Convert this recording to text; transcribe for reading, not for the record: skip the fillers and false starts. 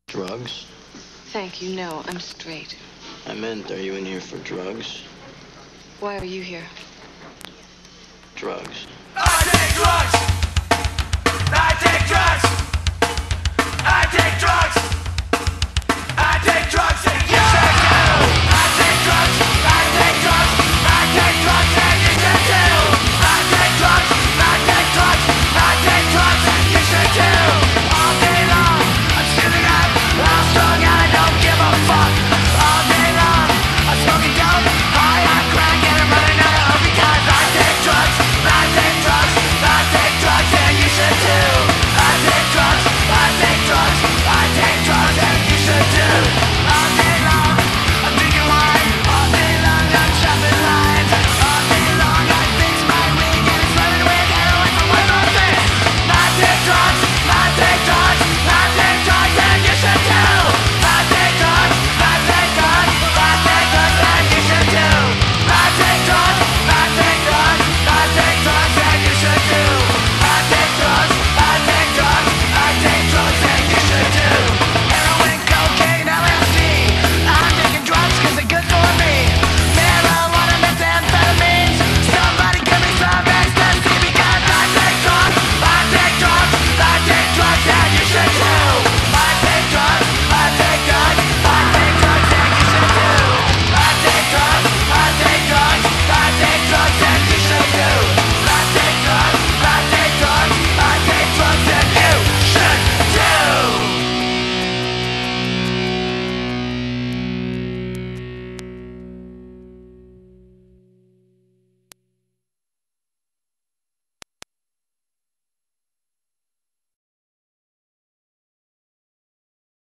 Drugs? Thank you. No, I'm straight. I meant, are you in here for drugs? Why are you here? Drugs. I take drugs! I take drugs!